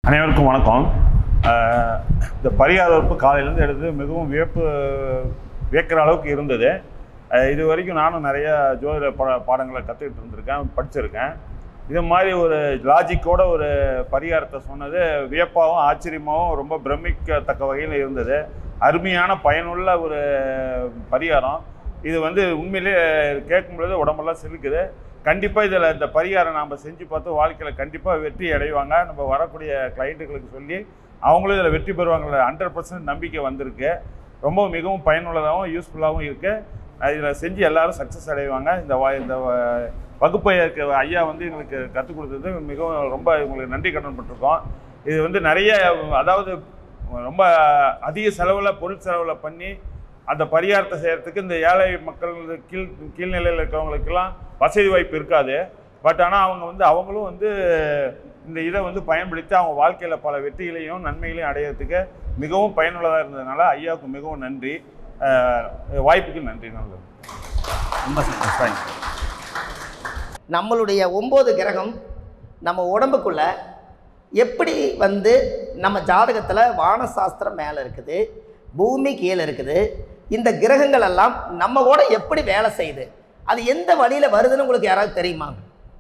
அனைவருக்கும் வணக்கம். இந்த பரிகார வகுப்பு காலையிலேருந்து எடுத்து மிகவும் வியக்கிற அளவுக்கு இருந்தது. இது வரைக்கும் நானும் நிறைய ஜோதிட பாடங்களை கற்றுக்கிட்டு இருந்திருக்கேன், படிச்சிருக்கேன். இது மாதிரி ஒரு லாஜிக்கோட ஒரு பரிகாரத்தை சொன்னது வியப்பாகவும் ஆச்சரியமாகவும் ரொம்ப பிரமிக்கத்தக்க வகையில் இருந்தது. அருமையான பயனுள்ள ஒரு பரிகாரம். இது உண்மையிலே கேட்கும்பொழுது உடம்பெல்லாம் சிலுக்குது. கண்டிப்பாக இதில் இந்த பரிகாரம் நாம் செஞ்சு பார்த்து வாழ்க்கையில் கண்டிப்பாக வெற்றி அடைவாங்க. நம்ம வரக்கூடிய கிளைண்ட்டுகளுக்கு சொல்லி அவங்களும் இதில் வெற்றி பெறுவாங்கள 100% நம்பிக்கை வந்திருக்கு. ரொம்ப மிகவும் பயனுள்ளதாகவும் யூஸ்ஃபுல்லாகவும் இருக்குது. இதில் செஞ்சு எல்லோரும் சக்ஸஸ் அடைவாங்க. இந்த வகுப்பை ஐயா எங்களுக்கு கற்றுக் கொடுத்தது மிகவும் ரொம்ப உங்களுக்கு நன்றி கடன் பட்டிருக்கோம். இது நிறைய அதாவது ரொம்ப அதிக செலவில் பொருள் செலவில் பண்ணி அந்த பரிகாரத்தை செய்கிறதுக்கு இந்த ஏழை மக்கள் கீழ்நிலையில் இருக்கிறவங்களுக்கெல்லாம் வசதி வாய்ப்பு இருக்காது. பட் ஆனால் அவங்களும் இந்த இதை பயன்படுத்தி அவங்க வாழ்க்கையில் பல வெற்றிகளையும் நன்மைகளையும் அடையிறதுக்கு மிகவும் பயனுள்ளதாக இருந்ததுனால ஐயாவுக்கு மிகவும் நன்றி. வாய்ப்புக்கு நன்றி. நல்லது, ரொம்ப சந்தோஷம். நம்மளுடைய 9 கிரகம் நம்ம உடம்புக்குள்ள எப்படி நம்ம ஜாதகத்தில் வானசாஸ்திரம் மேலே இருக்குது, பூமி கீழே இருக்குது. இந்த கிரகங்கள் எல்லாம் நம்ம கூட எப்படி வேலை செய்யுது, அது எந்த வழியில் வருதுன்னு உங்களுக்கு யாராவது தெரியுமா?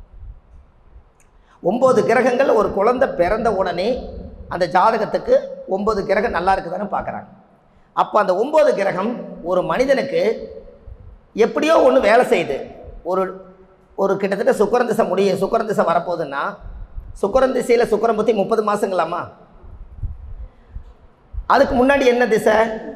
9 கிரகங்கள் ஒரு குழந்தை பிறந்த உடனே அந்த ஜாதகத்துக்கு 9 கிரகம் நல்லா இருக்குதுன்னு பார்க்குறாங்க. அப்போ அந்த 9 கிரகம் ஒரு மனிதனுக்கு எப்படியோ ஒன்று வேலை செய்யுது. ஒரு கிட்டத்தட்ட சுக்கரன் திசை வரப்போகுதுன்னா சுக்கரன் திசையில் சுக்கரன் புத்தி 30 மாதங்களாமா? அதுக்கு முன்னாடி என்ன திசை?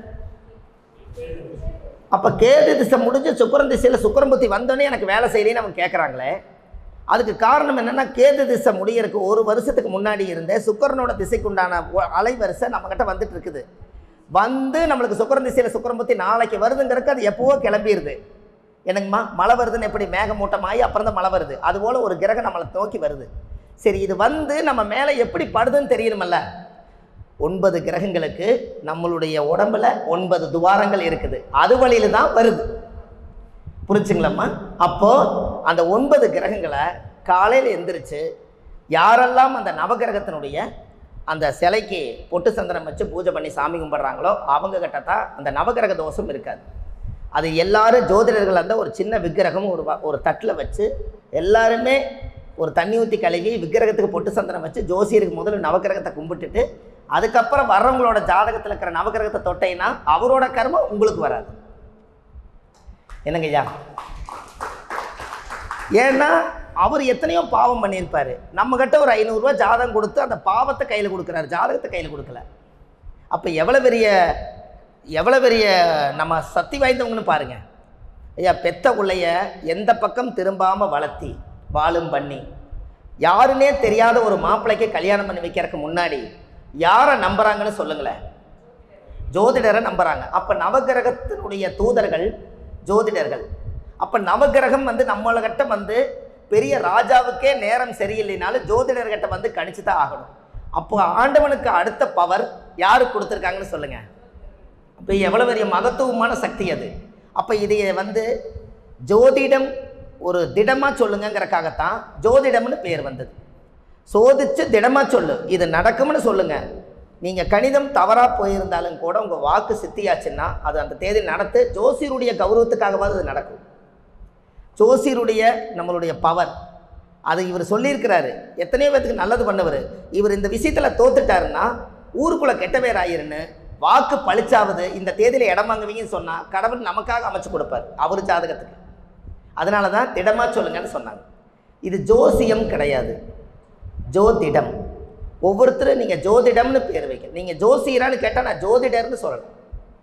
அப்போ கேது திசை முடிஞ்சு சுக்கரன் திசையில் சுக்கரன் புத்தி வந்தோடனே எனக்கு வேலை செய்யலைன்னு அவங்க கேட்குறாங்களே. அதுக்கு காரணம் என்னென்னா, கேது திசை முடியறதுக்கு 1 வருஷத்துக்கு முன்னாடி இருந்த சுக்கரனோட திசைக்குண்டான அலைவரிசை நம்மக்கிட்ட வந்துட்டு இருக்குது. நம்மளுக்கு சுக்கரன் திசையில் சுக்கரன் புத்தி நாளைக்கு வருதுங்கிறதுக்கு அது எப்போவோ கிளம்பிடுது. எனக்குமா மழை வருதுன்னு எப்படி மேகமூட்டமாகி அப்புறம் தான் மழை வருது, அதுபோல் ஒரு கிரகம் நம்மளை நோக்கி வருது. சரி, இது நம்ம மேலே எப்படி படுதுன்னு தெரியணுமல்ல. 9 கிரகங்களுக்கு நம்மளுடைய உடம்புல 9 துவாரங்கள் இருக்குது. அது வழியில் தான் வருது. புரிச்சுங்களாம்மா? அப்போது அந்த 9 கிரகங்களை காலையில் எந்திரிச்சு யாரெல்லாம் அந்த நவகிரகத்தினுடைய அந்த சிலைக்கு பொட்டு சந்தனம் வச்சு பூஜை பண்ணி சாமி கும்பிட்றாங்களோ அவங்க கிட்ட தான் அந்த நவகிரக தோஷம் இருக்காது. அது எல்லாரும் ஜோதிடர்கள் ஒரு சின்ன விக்கிரகம் ஒரு தட்டில் வச்சு எல்லாருமே ஒரு தண்ணி ஊற்றி கழுவி விக்கிரகத்துக்கு பொட்டு சந்தனம் வச்சு ஜோசியருக்கு முதல்ல நவகிரகத்தை கும்பிட்டுட்டு அதுக்கப்புறம் வர்றவங்களோட ஜாதகத்தில் இருக்கிற நவகிரகத்தை தொட்டைன்னா அவரோட கர்மம் உங்களுக்கு வராது. என்னங்க ஐயா? ஏன்னா அவர் எத்தனையோ பாவம் பண்ணியிருப்பார். நம்மக்கிட்ட ஒரு 500 ரூபா ஜாதகம் கொடுத்து அந்த பாவத்தை கையில் கொடுக்குறாரு, ஜாதகத்தை கையில் கொடுக்கல. அப்போ எவ்வளோ பெரிய நம்ம சக்தி வாய்ந்தவங்கன்னு பாருங்கள் ஐயா. பெத்த உள்ளைய எந்த பக்கம் திரும்பாமல் வளர்த்தி வாழும் பண்ணி யாருன்னே தெரியாத ஒரு மாப்பிள்ளைக்கு கல்யாணம் பண்ணி வைக்கிறதுக்கு முன்னாடி யாரை நம்புறாங்கன்னு சொல்லுங்களேன்? ஜோதிடரை நம்புறாங்க. அப்போ நவகிரகத்தினுடைய தூதர்கள் ஜோதிடர்கள். அப்போ நவகிரகம் நம்மளகிட்ட பெரிய ராஜாவுக்கே நேரம் சரியில்லைனாலும் ஜோதிடர்கிட்ட கணிச்சு தான் ஆகணும். அப்போ ஆண்டவனுக்கு அடுத்த பவர் யாருக்கு கொடுத்துருக்காங்கன்னு சொல்லுங்க. அப்போ எவ்வளோ பெரிய மகத்துவமான சக்தி அது. அப்போ இதை ஜோதிடம் ஒரு திடமாக சொல்லுங்கிறக்காகத்தான் ஜோதிடம்னு பேர் வந்தது. சோதிச்சு திடமாக சொல்லு, இது நடக்கும்னு சொல்லுங்கள். நீங்கள் கணிதம் தவறாக போயிருந்தாலும் கூட உங்கள் வாக்கு சித்தியாச்சுன்னா அது அந்த தேதி நடத்து. ஜோசியருடைய கௌரவத்துக்காகவாது அது நடக்கும். ஜோசியருடைய நம்மளுடைய பவர் அது இவர் சொல்லியிருக்கிறாரு. எத்தனையோ பேருக்கு நல்லது பண்ணவர். இவர் இந்த விஷயத்தில் தோத்துட்டாருன்னா ஊருக்குள்ளே கெட்ட பேர் ஆயிருன்னு வாக்கு பழிச்சாவது இந்த தேதியில் இடம் வாங்குவீங்கன்னு சொன்னால் கடவுள் நமக்காக அமைச்சு கொடுப்பார் அவர் ஜாதகத்துக்கு. அதனால தான் திடமாக சொல்லுங்கன்னு சொன்னாங்க. இது ஜோசியம் கிடையாது, ஜோதிடம். ஒவ்வொருத்தரும் நீங்கள் ஜோதிடம்னு பேர் வைக்க. நீங்கள் ஜோசியரான்னு கேட்டால் நான் ஜோதிடர்னு சொல்லணும்.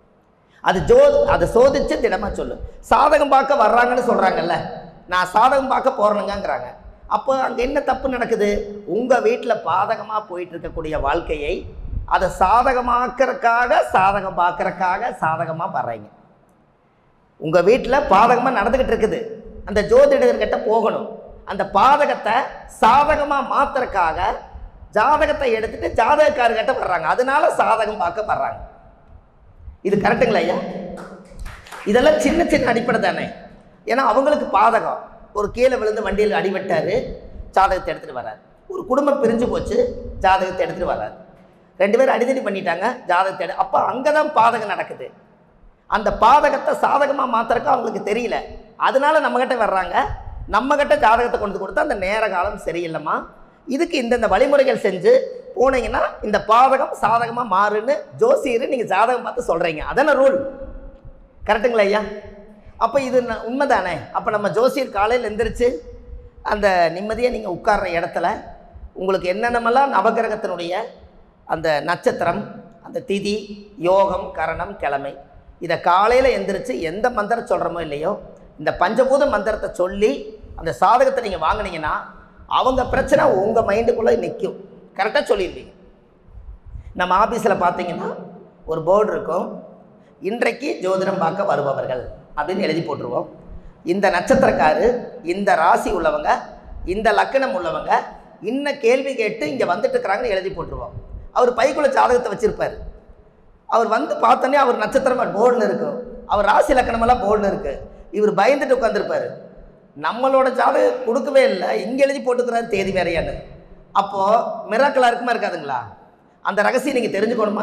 அது சோதிச்சு திடமாக சொல்லு. சாதகம் பார்க்க வர்றாங்கன்னு சொல்கிறாங்கல்ல, நான் சாதகம் பார்க்க போகிறேனுங்கிறாங்க. அப்போ அங்கே என்ன தப்பு நடக்குது? உங்கள் வீட்டில் பாதகமாக போயிட்டு இருக்கக்கூடிய வாழ்க்கையை அதை சாதகமாக்கறக்காக சாதகம் பார்க்கறக்காக சாதகமாக வர்றீங்க. உங்கள் வீட்டில் பாதகமாக நடந்துக்கிட்டு இருக்குது, அந்த ஜோதிடர்கிட்ட போகணும். அந்த பாதகத்தை சாதகமாக மாற்றுறக்காக ஜாதகத்தை எடுத்துட்டு ஜாதகக்காரர்கிட்ட வர்றாங்க. அதனால சாதகம் பார்க்க வர்றாங்க. இது கரெக்டுங்களா ஐயா? இதெல்லாம் சின்ன சின்ன அடிப்படை தானே. ஏன்னா அவங்களுக்கு பாதகம். ஒரு கீழே விழுந்து வண்டியில் அடிபட்டார், ஜாதகத்தை எடுத்துகிட்டு வர்றார். ஒரு குடும்பம் பிரிஞ்சு போச்சு, ஜாதகத்தை எடுத்துகிட்டு வர்றாரு. 2 பேரும் அடிதடி பண்ணிட்டாங்க, ஜாதகத்தை அப்போ அங்கே தான் பாதகம் நடக்குது. அந்த பாதகத்தை சாதகமாக மாத்திரக்க அவங்களுக்கு தெரியல. அதனால நம்மகிட்ட வர்றாங்க. நம்மகிட்ட ஜாதகத்தை கொண்டு கொடுத்தா அந்த நேர காலம் சரியில்லைம்மா, இதுக்கு இந்தந்த வழிமுறைகள் செஞ்சு போனீங்கன்னா இந்த பாதகம் சாதகமாக மாறுன்னு ஜோசியர் நீங்கள் ஜாதகம் பார்த்து சொல்கிறீங்க. அதான ரூல். கரெக்டுங்களா ஐயா? அப்போ இது உண்மைதானே? அப்போ நம்ம ஜோசியர் காலையில் எந்திரிச்சு அந்த நிம்மதியாக நீங்கள் உட்கார்ற இடத்துல உங்களுக்கு என்னென்னமெல்லாம் நவகிரகத்தினுடைய அந்த நட்சத்திரம், அந்த திதி, யோகம், கரணம், கிழமை, இதை காலையில் எந்திரிச்சு எந்த மந்திரம் சொல்கிறோமோ இல்லையோ இந்த பஞ்சபூத மந்திரத்தை சொல்லி அந்த சாதகத்தை நீங்கள் வாங்கினீங்கன்னா அவங்க பிரச்சனை உங்கள் மைண்டுக்குள்ளே நிற்கும். கரெக்டாக சொல்லிடுவீங்க. நம்ம ஆஃபீஸில் பார்த்தீங்கன்னா ஒரு போர்டு இருக்கும், இன்றைக்கு ஜோதிடம் பார்க்க வருபவர்கள் அப்படின்னு எழுதி போட்டுருவோம். இந்த நட்சத்திரக்காரு, இந்த ராசி உள்ளவங்க, இந்த லக்கணம் உள்ளவங்க இன்னும் கேள்வி கேட்டு இங்கே வந்துட்டு இருக்கிறாங்கன்னு எழுதி போட்டுருவோம். அவர் பைக்குள்ள ஜாதகத்தை வச்சுருப்பார். அவர் வந்து பார்த்தோன்னே அவர் நட்சத்திரம் போர்டில் இருக்கும், அவர் ராசி லக்கணமெல்லாம் போர்டில் இருக்குது. இவர் பயந்துட்டு உட்காந்துருப்பார். நம்மளோட ஜாதகம் கொடுக்கவே இல்லை, இங்கே எழுதி போட்டுக்கிறாரு தேதி வேறையான்னு. அப்போது மிராக்கலாக இருக்குமா இருக்காதுங்களா? அந்த ரகசியம் நீங்கள் தெரிஞ்சுக்கணுமா?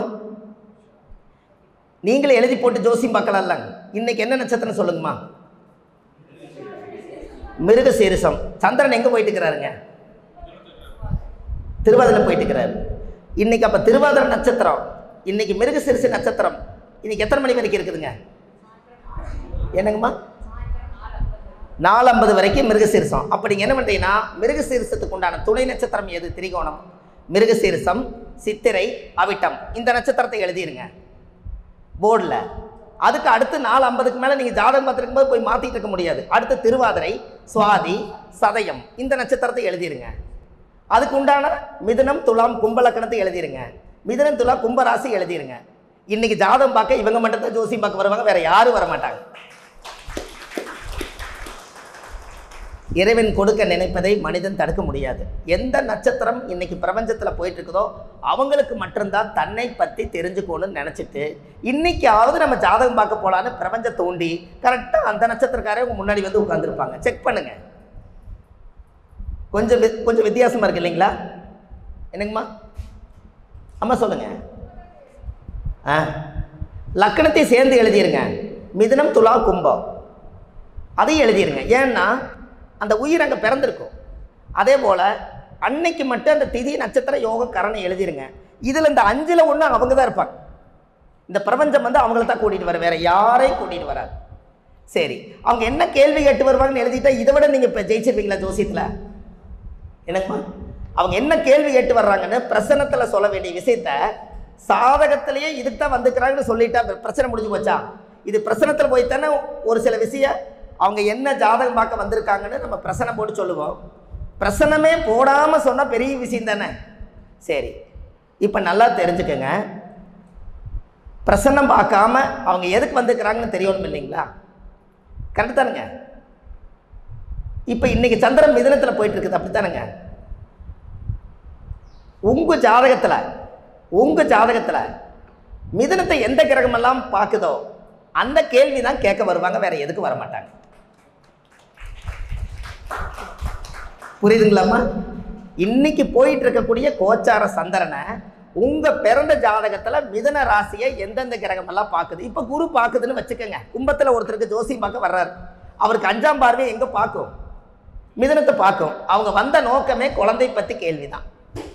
நீங்களே எழுதி போட்டு ஜோசியம் பார்க்கலாம்ல. இன்னைக்கு என்ன நட்சத்திரம் சொல்லுங்கம்மா? மிருகசீரிஷம். சந்திரன் எங்கே போயிட்டு இருக்கிறாருங்க? திருவாதிரை போயிட்டு இருக்கிறாரு. இன்னைக்கு அப்போ திருவாதிரை நட்சத்திரம், இன்னைக்கு மிருகசீரிஷ நட்சத்திரம் இன்னைக்கு எத்தனை மணி வரைக்கும் இருக்குதுங்க? என்னங்கம்மா? 4:50 வரைக்கும் மிருகசீரிஷம். அப்போ நீங்கள் என்ன பண்ணுறீங்கன்னா மிருகசீரிஷத்துக்கு உண்டான துணை நட்சத்திரம் எது? திரிகோணம். மிருகசீரிஷம், சித்திரை, அவிட்டம், இந்த நட்சத்திரத்தை எழுதிருங்க போர்டில். அதுக்கு அடுத்து 4:50க்கு மேலே நீங்கள் ஜாதகம் பார்த்துருக்கும் போது போய் மாற்றிட்டு இருக்க முடியாது. அடுத்து திருவாதிரை, சுவாதி, சதயம், இந்த நட்சத்திரத்தை எழுதிருங்க. அதுக்கு உண்டான மிதுனம், துலாம், கும்பலக்கணத்தை எழுதிருங்க. மிதுனம், துலாம், கும்பராசி எழுதிருங்க. இன்னைக்கு ஜாதகம் பார்க்க இவங்க மட்டும் தான் ஜோசியம் பார்க்க வருவாங்க, வேற யாரும் வரமாட்டாங்க. இறைவன் கொடுக்க நினைப்பதை மனிதன் தடுக்க முடியாது. எந்த நட்சத்திரம் இன்னைக்கு பிரபஞ்சத்தில் போயிட்டு இருக்குதோ அவங்களுக்கு மட்டும்தான் தன்னை பற்றி தெரிஞ்சுக்கணும்னு நினச்சிட்டு இன்னைக்காவது நம்ம ஜாதகம் பார்க்க போகலான்னு பிரபஞ்சத்தை தூண்டி கரெக்டாக அந்த நட்சத்திரக்காரே உங்க முன்னாடி வந்து உட்காந்துருப்பாங்க. செக் பண்ணுங்க. கொஞ்சம் வித்தியாசமாக இருக்கு இல்லைங்களா? என்னங்கம்மா? அம்மா சொல்லுங்க. லக்கணத்தை சேர்ந்து எழுதிருங்க. மிதுனம், துலா, கும்பம் அதையும் எழுதிருங்க. ஏன்னா அந்த உயிர் அங்கே பிறந்திருக்கும். அதே போல் அன்னைக்கு மட்டும் அந்த திதி, நட்சத்திர, யோக, கரணை எழுதிருங்க. இதில் இந்த 5ல் 1 அவங்க தான் இருப்பாங்க. இந்த பிரபஞ்சம் வந்து அவங்கள தான் கூட்டிகிட்டு வர, வேற யாரையும் கூட்டிகிட்டு வராது. சரி, அவங்க என்ன கேள்வி கேட்டு வருவாங்கன்னு எழுதிட்டா இதை விட நீங்கள் இப்போ ஜெயிச்சிருப்பீங்களா ஜோசியத்தில்? என்னங்கம்மா? அவங்க என்ன கேள்வி கேட்டு வர்றாங்கன்னு பிரசனத்தில் சொல்ல வேண்டிய விஷயத்த சாதகத்திலேயே இதுக்கு தான் வந்துக்கிறாங்கன்னு சொல்லிட்டா பிரச்சனை முடிஞ்சு போச்சா? இது பிரசனத்தில் போய்த்தானே ஒரு சில விஷயம் அவங்க என்ன ஜாதகம் பார்க்க வந்திருக்காங்கன்னு நம்ம பிரசனம் போட்டு சொல்லுவோம். பிரசனமே போடாமல் சொன்னால் பெரிய விஷயம் தானே. சரி, இப்போ நல்லா தெரிஞ்சுக்கங்க. பிரசன்னம் பார்க்காம அவங்க எதுக்கு வந்துக்கிறாங்கன்னு தெரியணும் இல்லைங்களா? கரெக்டு தானுங்க? இப்போ இன்னைக்கு சந்திரன் மிதுனத்தில் போயிட்டு இருக்குது, அப்படி தானுங்க? உங்கள் ஜாதகத்தில் மிதுனத்தை எந்த கிரகமெல்லாம் பார்க்குதோ அந்த கேள்வி தான் கேட்க வருவாங்க, வேற எதுக்கு வரமாட்டாங்க. புரியுதுங்களாம்மா? இன்னைக்கு போயிட்டு இருக்கக்கூடிய கோச்சார சந்திரனை உங்க பிறந்த ஜாதகத்துல மிதுன ராசியை எந்தெந்த கிரகம் எல்லாம் பார்க்குது. இப்ப குரு பார்க்குதுன்னு வச்சுக்கோங்க. கும்பத்துல ஒருத்தருக்கு ஜோசியம் பார்க்க வர்றாரு, அவருக்கு 5ஆம் பார்வை எங்க பார்க்கும்? மிதுனத்தை பார்க்கும். அவங்க வந்த நோக்கமே குழந்தை பத்தி கேள்விதான்.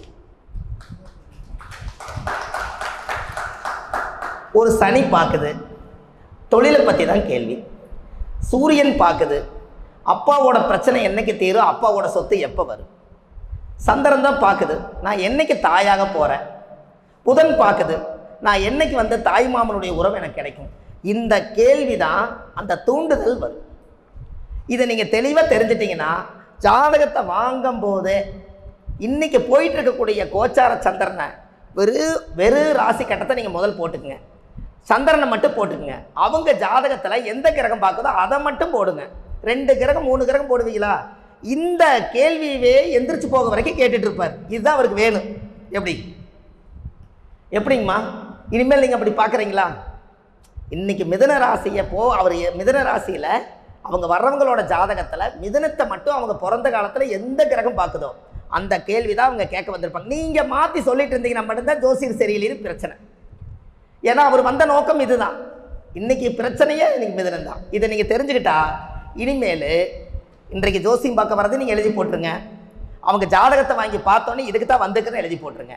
ஒரு சனி பார்க்குது, தொழிலை பற்றி தான் கேள்வி. சூரியன் பார்க்குது, அப்பாவோட பிரச்சனை என்னைக்கு தீரும், அப்பாவோட சொத்து எப்போ வரும். சந்திரன் தான் பார்க்குது, நான் என்னைக்கு தாயாக போகிறேன். புதன் பார்க்குது, நான் என்னைக்கு வந்து தாய் மாமனுடைய உறவு எனக்கு கிடைக்கும். இந்த கேள்வி தான் அந்த தூண்டுதல் வரும். இதை நீங்கள் தெளிவாக தெரிஞ்சிட்டிங்கன்னா ஜாதகத்தை வாங்கும் போது இன்னைக்கு போயிட்டு இருக்கக்கூடிய கோச்சார சந்திரனை வெறு ராசி கட்டத்தை நீங்கள் முதல் போட்டுக்குங்க. சந்திரனை மட்டும் போட்டுக்குங்க. அவங்க ஜாதகத்தில் எந்த கிரகம் பார்க்குதோ அதை மட்டும் போடுங்க. 2 கிரகம் 3 கிரகம் போடுவீங்களா? இந்த கேள்வியவே எந்திரிச்சு போக வரைக்கும் கேட்டுட்டு இருப்பார். இதுதான் அவருக்கு வேணும். எப்படிங்கம்மா? இனிமேல் நீங்கள் அப்படி பார்க்குறீங்களா? இன்னைக்கு மிதுன ராசியை அவர் மிதுன ராசியில் அவங்க வர்றவங்களோட ஜாதகத்தில் மிதுனத்தை மட்டும் அவங்க பிறந்த காலத்தில் எந்த கிரகம் பார்க்குதோ அந்த கேள்வி தான் அவங்க கேட்க வந்திருப்பாங்க. நீங்கள் மாற்றி சொல்லிட்டு இருந்தீங்கன்னா மட்டும்தான் ஜோசியர் சரியில்லைன்னு பிரச்சனை. ஏன்னா அவர் வந்த நோக்கம் இதுதான். இன்றைக்கி பிரச்சனையே இன்றைக்கி மிதுனம் தான். இதை நீங்கள் தெரிஞ்சுக்கிட்டா இனிமேல் இன்றைக்கு ஜோசியம் பார்க்க வர்றது நீங்கள் எழுதி போட்டுருங்க. அவங்க ஜாதகத்தை வாங்கி பார்த்தோன்னே இதுக்கு தான் வந்துக்குன்னு எழுதி போட்டுருங்க.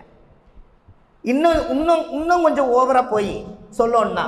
இன்னும் கொஞ்சம் ஓவராக போய் சொல்லணும்னா,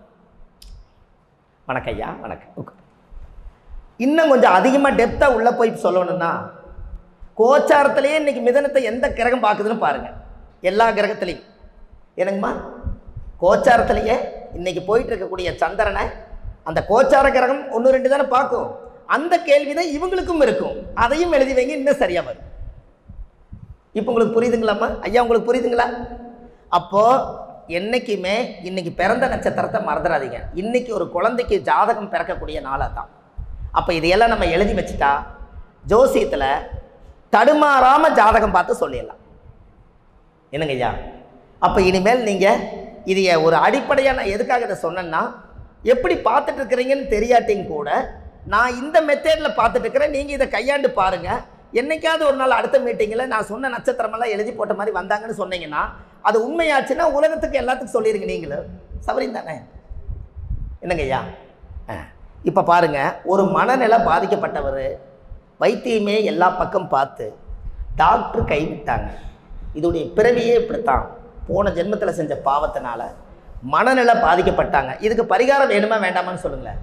வணக்கம் ஐயா வணக்கம், இன்னும் கொஞ்சம் அதிகமாக டெப்த்தாக உள்ளே போய் சொல்லணும்னா, கோச்சாரத்திலேயே இன்றைக்கி மிதனத்தை எந்த கிரகம் பார்க்குதுன்னு பாருங்கள். எல்லா கிரகத்துலேயும் என்னங்கம்மா, கோச்சாரத்திலேயே இன்றைக்கி போயிட்டு இருக்கக்கூடிய சந்திரனை அந்த கோச்சார கிரகம் 1-2 தானே பார்க்கும். அந்த கேள்வி தான் இவங்களுக்கும் இருக்கும். அதையும் எழுதி வைங்க, இன்னும் சரியாக வரும். இப்போ உங்களுக்கு புரியுதுங்களாம்மா ஐயா? உங்களுக்கு புரியுதுங்களா? அப்போது என்றைக்குமே இன்றைக்கி பிறந்த நட்சத்திரத்தை மறந்துடாதீங்க. இன்றைக்கி ஒரு குழந்தைக்கு ஜாதகம் பிறக்கக்கூடிய நாளாக தான். அப்போ இதையெல்லாம் நம்ம எழுதி வச்சுட்டா ஜோசியத்தில் தடுமாறாமல் ஜாதகம் பார்த்து சொல்லிடலாம். என்னங்க ஐயா? அப்போ இனிமேல் நீங்கள் இதைய ஒரு அடிப்படையாக நான் எதுக்காக இதை சொன்னேன்னா, எப்படி பார்த்துட்டு இருக்கிறீங்கன்னு தெரியாட்டிங்க கூட நான் இந்த மெத்தேடில் பார்த்துட்டு இருக்கிறேன், நீங்கள் இதை கையாண்டு பாருங்கள். என்னைக்காவது ஒரு நாள் அடுத்த மீட்டிங்கில் நான் சொன்ன நட்சத்திரமெல்லாம் எழுதி போட்ட மாதிரி வந்தாங்கன்னு சொன்னீங்கன்னா, அது உண்மையாச்சுன்னா உலகத்துக்கு எல்லாத்துக்கும் சொல்லிடுங்க. நீங்களும் சவரின் தானே? என்னங்க ஐயா? இப்போ பாருங்கள், ஒரு மனநிலை பாதிக்கப்பட்டவர் வைத்தியமே எல்லா பக்கம் பார்த்து டாக்டர் கைவிட்டாங்க. இதோடைய பிறவியே இப்படித்தான். போன ஜென்மத்தில் செஞ்ச பாவத்தினால மனநிலை பாதிக்கப்பட்டாங்க. இதுக்கு பரிகாரம் வேணுமா வேண்டாமான்னு சொல்லுங்களேன்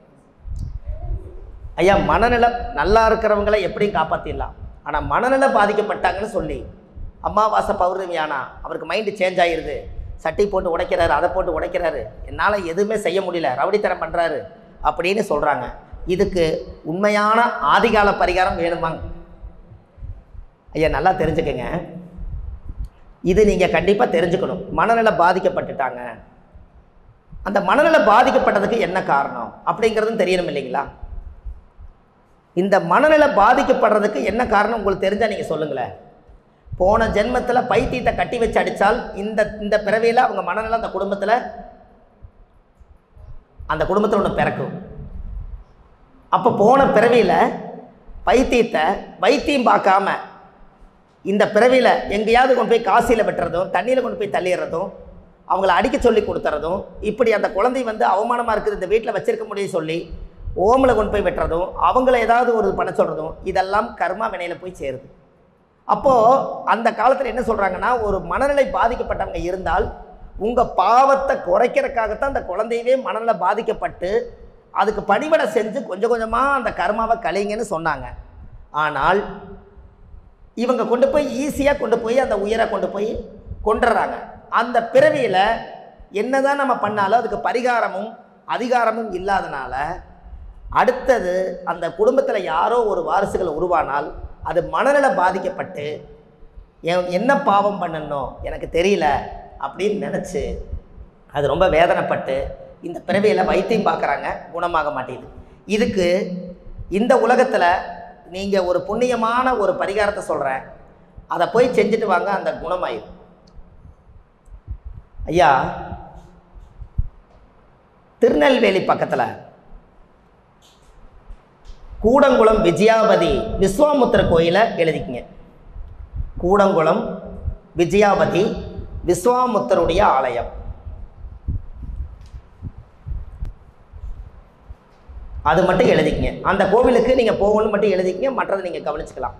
ஐயா. மனநிலை நல்லா இருக்கிறவங்களை எப்படியும் காப்பாற்றிடலாம். ஆனால் மனநிலை பாதிக்கப்பட்டாங்கன்னு சொல்லி அமாவாசை பௌர்ணமி ஆனால் அவருக்கு மைண்டு சேஞ்ச் ஆகிடுது, சட்டை போட்டு உடைக்கிறாரு, அதை போட்டு உடைக்கிறாரு, என்னால் எதுவுமே செய்ய முடியல, ரவுடித்தனம் பண்ணுறாரு அப்படின்னு சொல்கிறாங்க. இதுக்கு உண்மையான ஆதிகால பரிகாரம் வேணுமாங்க ஐயா? நல்லா தெரிஞ்சுக்கங்க. இது நீங்கள் கண்டிப்பாக தெரிஞ்சுக்கணும். மனநிலை பாதிக்கப்பட்டுட்டாங்க, அந்த மனநிலை பாதிக்கப்பட்டதுக்கு என்ன காரணம் அப்படிங்கிறதும் தெரியணும் இல்லைங்களா? இந்த மனநிலை பாதிக்கப்படுறதுக்கு என்ன காரணம் உங்களுக்கு தெரிஞ்சால் நீங்கள் சொல்லுங்களேன். போன ஜென்மத்தில் பைத்தியத்தை கட்டி வச்சு அடித்தால் இந்த பிறவியில் அவங்க மனநிலை அந்த குடும்பத்தில் ஒன்று பிறக்கும். அப்போ போன பிறவியில் பைத்தியத்தை வைத்தியம் பார்க்காம இந்த பிறவியில் எங்கேயாவது கொண்டு போய் காசியில் வெட்டுறதும், தண்ணியில் கொண்டு போய் தள்ளிடுறதும், அவங்கள அடிக்க சொல்லி கொடுத்துறதும், இப்படி அந்த குழந்தை அவமானமாக இருக்குது இந்த வீட்டில் வச்சிருக்க முடியும் சொல்லி ஓமில் கொண்டு போய் வெட்டுறதும், அவங்கள ஏதாவது ஒரு பண்ண சொல்கிறதும், இதெல்லாம் கர்மா வினையில் போய் சேருது. அப்போது அந்த காலத்தில் என்ன சொல்கிறாங்கன்னா, ஒரு மனநிலை பாதிக்கப்பட்டவங்க இருந்தால் உங்கள் பாவத்தை குறைக்கிறதுக்காகத்தான் அந்த குழந்தையவே மனநிலை பாதிக்கப்பட்டு அதுக்கு பணிவிடை செஞ்சு கொஞ்சம் கொஞ்சமாக அந்த கர்மாவை கழிங்கன்னு சொன்னாங்க. ஆனால் இவங்க கொண்டு போய் ஈஸியாக கொண்டு போய் அந்த உயிரை கொண்டு போய் கொண்டுறாங்க. அந்த பிறவியில் என்னதான் நம்ம பண்ணாலும் அதுக்கு பரிகாரமும் அதிகாரமும் இல்லாதனால அடுத்தது அந்த குடும்பத்தில் யாரோ ஒரு வாரிசுகள் உருவானால் அது மனநிலை பாதிக்கப்பட்டு என்ன பாவம் பண்ணணும் எனக்கு தெரியல அப்படின்னு நினச்சி அது ரொம்ப வேதனைப்பட்டு இந்த பிறவியில் வைத்தியம் பார்க்குறாங்க, குணமாக மாட்டேங்குது. இதுக்கு இந்த உலகத்தில் நீங்கள் ஒரு புண்ணியமான ஒரு பரிகாரத்தை சொல்கிறேன், அதை போய் செஞ்சுட்டு வாங்க, அந்த குணமாயிடும். ஐயா, திருநெல்வேலி பக்கத்தில் கூடங்குளம் விஜயாபதி விஸ்வாமுத்திர கோயிலை எழுதிக்கிங்க. கூடங்குளம் விஜயாபதி விஸ்வாமுத்தருடைய ஆலயம். அது மட்டும் எழுதிக்கிங்க. அந்த கோவிலுக்கு நீங்கள் போகணும்னு மட்டும் எழுதிக்கிங்க, மற்றதை நீங்கள் கவனிச்சுக்கலாம்.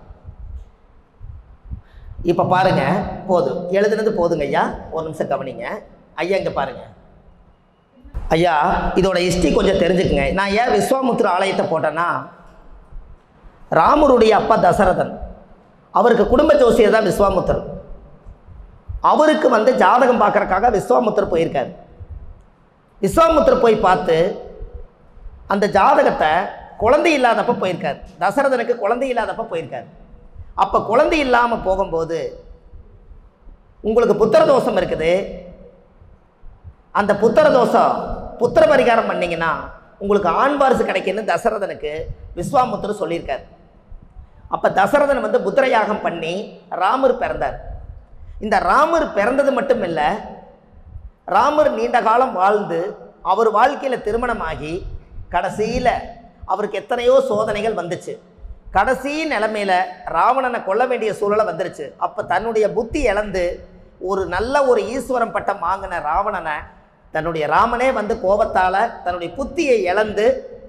இப்போ பாருங்கள், போதும் எழுதுனது போதுங்க ஐயா. ஒரு நிமிஷம் கவனிங்க ஐயா. இங்கே பாருங்கள் ஐயா, இதோட ஹிஸ்ட்ரி கொஞ்சம் தெரிஞ்சுக்குங்க. நான் ஏன் விஸ்வாமுத்திர ஆலயத்தை போட்டேன்னா, ராமருடைய அப்பா தசரதன், அவருக்கு குடும்ப ஜோசியர் தான் விஸ்வாமுத்தர். அவருக்கு ஜாதகம் பார்க்குறக்காக விஸ்வாமுத்தர் போயிருக்கார். விஸ்வாமுத்தர் போய் பார்த்து அந்த ஜாதகத்தை குழந்தை இல்லாதப்போ போயிருக்கார். தசரதனுக்கு குழந்தை இல்லாதப்போ போயிருக்கார். அப்போ குழந்தை இல்லாமல் போகும்போது உங்களுக்கு புத்திர தோஷம் இருக்குது, அந்த புத்திர தோஷம் புத்திர பரிகாரம் பண்ணிங்கன்னா உங்களுக்கு ஆண் வாரிசு கிடைக்குன்னு தசரதனுக்கு விஸ்வாமுத்தர் சொல்லியிருக்கார். அப்போ தசரதன் புத்திர யாகம் பண்ணி ராமர் பிறந்தார். இந்த ராமர் பிறந்தது மட்டும் இல்லை, ராமர் நீண்ட காலம் வாழ்ந்து அவர் வாழ்க்கையில் திருமணமாகி கடைசியில் அவருக்கு எத்தனையோ சோதனைகள் வந்துச்சு. கடைசி நிலைமையில ராவணனை கொல்ல வேண்டிய சூழலை வந்துருச்சு. அப்போ தன்னுடைய புத்தி இழந்து ஒரு நல்ல ஒரு ஈஸ்வரம் பட்டம் வாங்கின ராவணனை தன்னுடைய ராமனே வந்து கோபத்தால் தன்னுடைய புத்தியை இழந்து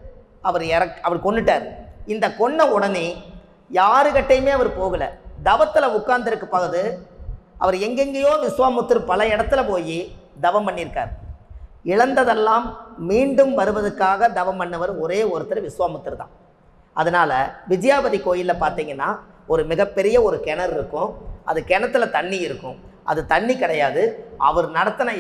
அவர் கொன்னுட்டார். இந்த கொன்ன உடனே யாருக்கிட்டையுமே அவர் போகலை, தவத்தில் உட்கார்ந்துருக்கு போகுது. அவர் எங்கெங்கேயோ விஸ்வாமுத்திரர் பல இடத்துல போய் தவம் பண்ணியிருக்கார். இழந்ததெல்லாம் மீண்டும் வருவதற்காக தவம் பண்ணவர் ஒரே ஒருத்தர் விஸ்வாமுத்திரர் தான். அதனால் விஜயாபதி கோயிலில் பார்த்தீங்கன்னா ஒரு மிகப்பெரிய ஒரு கிணறு இருக்கும். அது கிணத்துல தண்ணி இருக்கும். அது தண்ணி கிடையாது, அவர் நடத்தின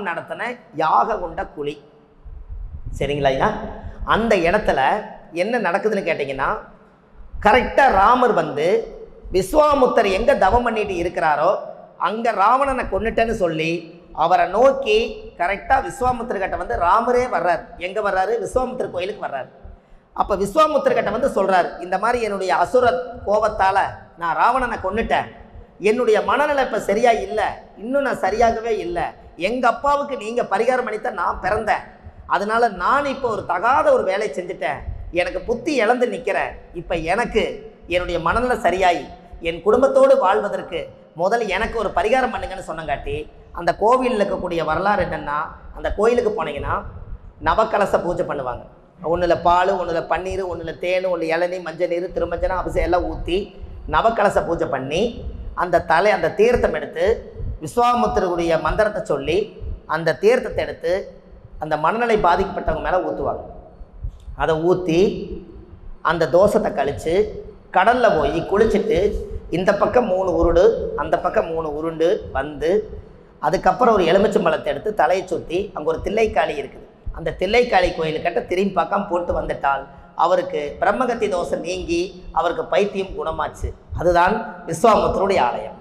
யாக கொண்ட குழி. சரிங்களா ஐயா? அந்த இடத்துல என்ன நடக்குதுன்னு கேட்டிங்கன்னா, கரெக்டாக ராமர் வந்து விஸ்வாமுத்தர் எங்கே தவம் பண்ணிட்டு இருக்கிறாரோ அங்கே ராவணனை கொன்னுட்டேன்னு சொல்லி அவரை நோக்கி கரெக்டாக விஸ்வாமுத்திரர்கிட்ட வந்து ராமரே வர்றார். எங்கே வர்றாரு? விஸ்வாமுத்திரர் கோயிலுக்கு வர்றார். அப்போ விஸ்வாமுத்திரர்கிட்ட வந்து சொல்கிறார், இந்த மாதிரி என்னுடைய அசுர கோபத்தால் நான் ராவணனை கொன்னுட்டேன், என்னுடைய மனநிலை இப்போ சரியாக இல்லை, இன்னும் நான் சரியாகவே இல்லை, எங்கள் அப்பாவுக்கு நீங்கள் பரிகாரம் பண்ணித்தான் நான் பிறந்தேன், அதனால் நான் இப்போ ஒரு தகாத ஒரு வேலை செஞ்சுட்டேன், எனக்கு புத்தி இழந்து நிற்கிறேன், இப்போ எனக்கு என்னுடைய மனநிலை சரியாகி என் குடும்பத்தோடு வாழ்வதற்கு முதல்ல எனக்கு ஒரு பரிகாரம் பண்ணுங்கன்னு சொன்னங்காட்டி அந்த கோவிலில் இருக்கக்கூடிய வரலாறு என்னென்னா, அந்த கோயிலுக்கு போனீங்கன்னா நவக்கலச பூஜை பண்ணுவாங்க. ஒன்றில் பால், ஒன்றில் பன்னீர், ஒன்றில் தேன், ஒன்று இளநீ, மஞ்சள் நீர், திருமஞ்சனம், அபிஷேகம் எல்லாம் ஊற்றி நவக்கலச பூஜை பண்ணி அந்த தீர்த்தம் எடுத்து விஸ்வாமுத்திரருடைய மந்திரத்தை சொல்லி அந்த தீர்த்தத்தை எடுத்து அந்த மனநிலை பாதிக்கப்பட்டவங்க மேலே ஊற்றுவாங்க. அதை ஊற்றி அந்த தோஷத்தை கழித்து கடலில் போய் குளிச்சுட்டு இந்த பக்கம் 3 உருண்டு அந்த பக்கம் 3 உருண்டு வந்து அதுக்கப்புறம் ஒரு எலுமிச்சம்பழத்தை எடுத்து தலையை சுற்றி அங்கே ஒரு தில்லைக்காளி இருக்குது, அந்த தில்லைக்காளி கோயிலுக்கிட்ட திரும்பி பார்க்காம போட்டு வந்துட்டால் அவருக்கு பிரம்மகத்தி தோஷம் நீங்கி அவருக்கு பைத்தியம் குணமாச்சு. அதுதான் விஸ்வாமுத்திரருடைய ஆலயம்.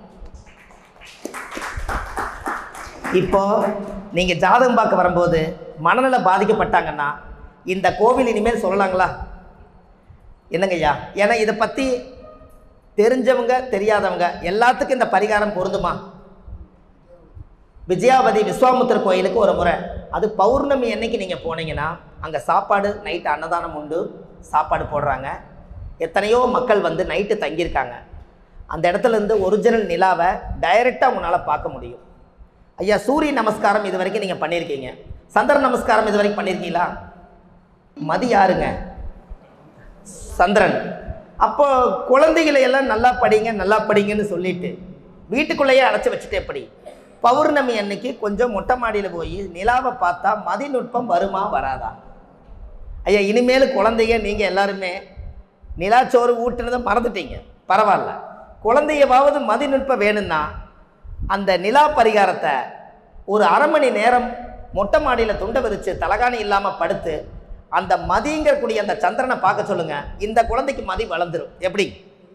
இப்போ நீங்கள் ஜாதகம் பார்க்க வரும்போது மனநல பாதிக்கப்பட்டாங்கன்னா இந்த கோவில் இனிமேல் சொல்லலாங்களா? என்னங்கய்யா? ஏன்னா இதை பற்றி தெரிஞ்சவங்க தெரியாதவங்க எல்லாத்துக்கும் இந்த பரிகாரம் பொருந்துமா? விஜயாபதி விஸ்வாமுத்திரர் கோயிலுக்கு ஒரு முறை, அது பௌர்ணமி அன்னைக்கு நீங்கள் போனீங்கன்னா அங்கே சாப்பாடு நைட்டு அன்னதானம் உண்டு, சாப்பாடு போடுறாங்க. எத்தனையோ மக்கள் வந்து நைட்டு தங்கியிருக்காங்க. அந்த இடத்துலேருந்து ஒரிஜினல் நிலாவை டைரெக்டாக உங்களால் பார்க்க முடியும். ஐயா, சூரிய நமஸ்காரம் இது வரைக்கும் நீங்கள் பண்ணியிருக்கீங்க, சந்திர நமஸ்காரம் இது வரைக்கும் பண்ணியிருக்கீங்களா? மதி யாருங்க? சந்திரன். அப்போ குழந்தைகளை எல்லாம் நல்லா படிங்கன்னு சொல்லிட்டு வீட்டுக்குள்ளேயே அடைச்சி வச்சுட்டு எப்படி பௌர்ணமி அன்னைக்கு கொஞ்சம் மொட்டை மாடியில் போய் நிலாவை பார்த்தா மதிநுட்பம் வருமா வராதா? ஐயா, இனிமேல் குழந்தைங்க நீங்கள் எல்லாருமே நிலாச்சோறு ஊட்டுனதை மறந்துட்டீங்க, பரவாயில்ல. குழந்தையவாவது மதிநுட்பம் வேணும்னா அந்த நிலா பரிகாரத்தை ஒரு அரை மணி நேரம் மொட்டை மாடியில் துண்டை விரித்து தலகாணி இல்லாமல் படுத்து அந்த மதிங்கக்கூடிய அந்த சந்திரனை பார்க்க சொல்லுங்க. இந்த குழந்தைக்கு மதி வளர்ந்துடும். எப்படி?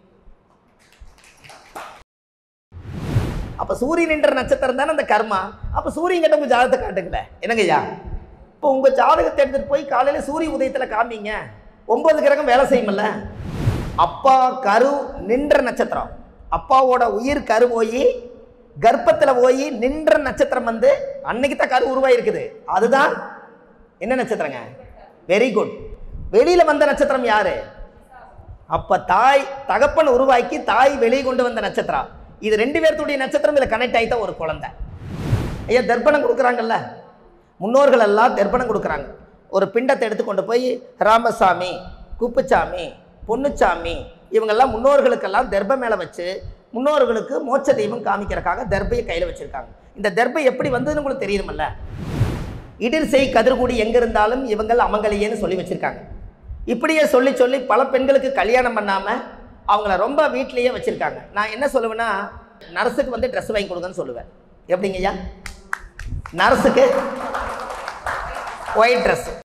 அப்போ சூரியன் என்ற நட்சத்திரம் தானே அந்த கர்மா. அப்போ சூரியன் கிட்ட உங்கள் ஜாதகத்தை காட்டுங்களேன். என்னங்கய்யா? இப்போ உங்கள் ஜாதகத்தை எடுத்துகிட்டு போய் காலையில் சூரிய உதயத்தில் காமிங்க, 9 கிரகம் வேலை செய்யுமில்ல. அப்பா கரு நின்ற நட்சத்திரம், அப்பாவோட உயிர் கரு போய் கர்ப்பத்தில் போய் நின்ற நட்சத்திரம் வந்து அன்னைக்கு தான் கரு உருவாயிருக்குது. அதுதான் என்ன நட்சத்திரங்க? Very good. வெளியில் வந்த நட்சத்திரம் யாரு? அப்போ தாய் தகப்பன் உருவாக்கி தாய் வெளியே கொண்டு வந்த நட்சத்திரம். இது 2 பேர்த்துடைய நட்சத்திரம் இதில் கனெக்ட் ஆகிட்ட ஒரு குழந்தை. ஐயா, தர்ப்பணம் கொடுக்குறாங்கல்ல, முன்னோர்கள் எல்லாம் தர்ப்பணம் கொடுக்குறாங்க. ஒரு பிண்டத்தை எடுத்துக்கொண்டு போய் ராமசாமி, குப்புச்சாமி, பொன்னுச்சாமி இவங்கெல்லாம் முன்னோர்களுக்கெல்லாம் தர்ப்பம் மேலே வச்சு முன்னோர்களுக்கு மோட்ச தெய்வம் காமிக்கிறதுக்காக தர்பையை கையில் வச்சுருக்காங்க. இந்த தர்பை எப்படி வந்ததுன்னு உங்களுக்கு தெரியுமல்ல. இடில் செய் கதிர்கூடி எங்கே இருந்தாலும் இவங்கள் அமங்கலியேன்னு சொல்லி வச்சுருக்காங்க. இப்படியே சொல்லி சொல்லி பல பெண்களுக்கு கல்யாணம் பண்ணாமல் அவங்கள ரொம்ப வீட்லேயே வச்சுருக்காங்க. நான் என்ன சொல்லுவேன்னா, நர்ஸுக்கு வந்து ட்ரெஸ் வாங்கி கொடுங்கன்னு சொல்லுவேன். எப்படிங்கய்யா? நர்ஸுக்கு ஒயிட் ட்ரெஸ்,